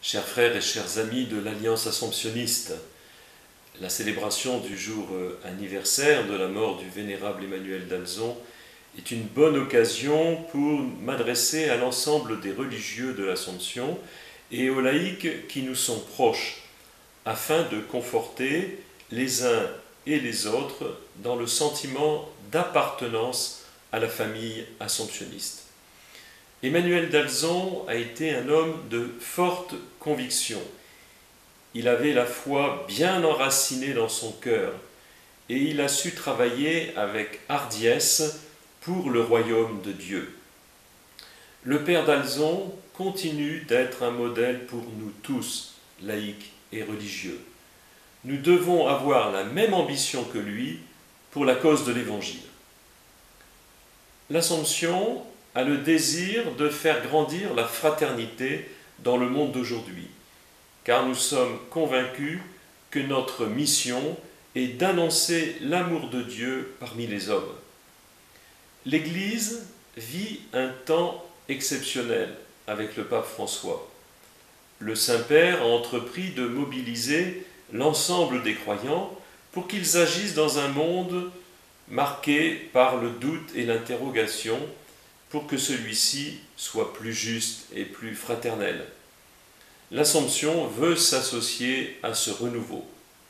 Chers frères et chers amis de l'Alliance Assomptionniste, la célébration du jour anniversaire de la mort du vénérable Emmanuel d'Alzon est une bonne occasion pour m'adresser à l'ensemble des religieux de l'Assomption et aux laïcs qui nous sont proches, afin de conforter les uns et les autres dans le sentiment d'appartenance à la famille assomptionniste. Emmanuel d'Alzon a été un homme de forte conviction. Il avait la foi bien enracinée dans son cœur et il a su travailler avec hardiesse pour le royaume de Dieu. Le père d'Alzon continue d'être un modèle pour nous tous, laïcs et religieux. Nous devons avoir la même ambition que lui pour la cause de l'Évangile. L'Assomption a le désir de faire grandir la fraternité dans le monde d'aujourd'hui, car nous sommes convaincus que notre mission est d'annoncer l'amour de Dieu parmi les hommes. L'Église vit un temps exceptionnel avec le pape François. Le Saint-Père a entrepris de mobiliser l'ensemble des croyants pour qu'ils agissent dans un monde marqué par le doute et l'interrogation, pour que celui-ci soit plus juste et plus fraternel. L'Assomption veut s'associer à ce renouveau.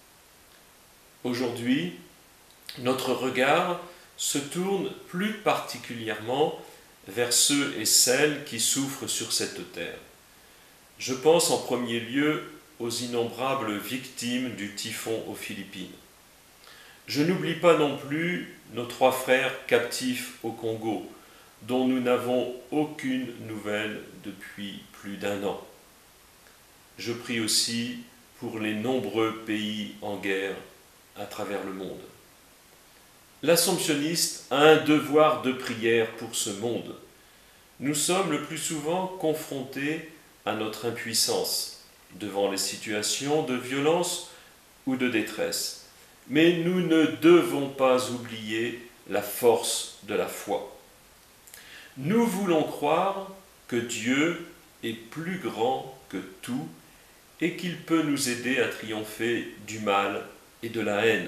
Aujourd'hui, notre regard se tourne plus particulièrement vers ceux et celles qui souffrent sur cette terre. Je pense en premier lieu aux innombrables victimes du typhon aux Philippines. Je n'oublie pas non plus nos 3 frères captifs au Congo, dont nous n'avons aucune nouvelle depuis plus d'1 an. Je prie aussi pour les nombreux pays en guerre à travers le monde. L'assomptionniste a un devoir de prière pour ce monde. Nous sommes le plus souvent confrontés à notre impuissance devant les situations de violence ou de détresse. Mais nous ne devons pas oublier la force de la foi. Nous voulons croire que Dieu est plus grand que tout et qu'il peut nous aider à triompher du mal et de la haine.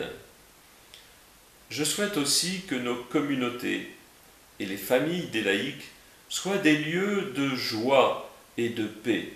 Je souhaite aussi que nos communautés et les familles des laïcs soient des lieux de joie et de paix.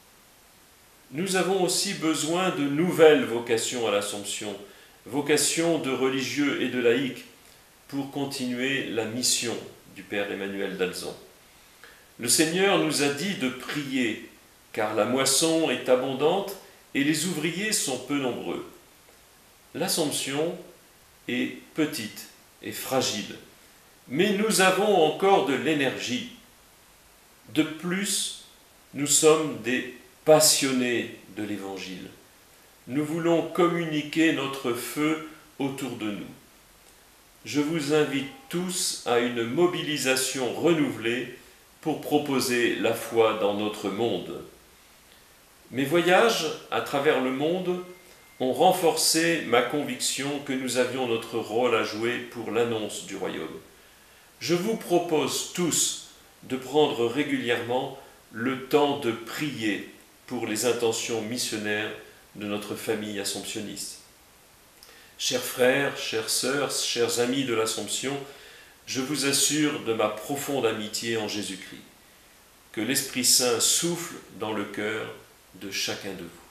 Nous avons aussi besoin de nouvelles vocations à l'Assomption, vocations de religieux et de laïcs, pour continuer la mission du Père Emmanuel d'Alzon. Le Seigneur nous a dit de prier, car la moisson est abondante et les ouvriers sont peu nombreux. L'Assomption est petite et fragile, mais nous avons encore de l'énergie. De plus, nous sommes des passionnés de l'Évangile. Nous voulons communiquer notre feu autour de nous. Je vous invite tous à une mobilisation renouvelée pour proposer la foi dans notre monde. Mes voyages à travers le monde ont renforcé ma conviction que nous avions notre rôle à jouer pour l'annonce du royaume. Je vous propose tous de prendre régulièrement le temps de prier pour les intentions missionnaires de notre famille assomptionniste. Chers frères, chères sœurs, chers amis de l'Assomption, je vous assure de ma profonde amitié en Jésus-Christ. Que l'Esprit Saint souffle dans le cœur de chacun de vous.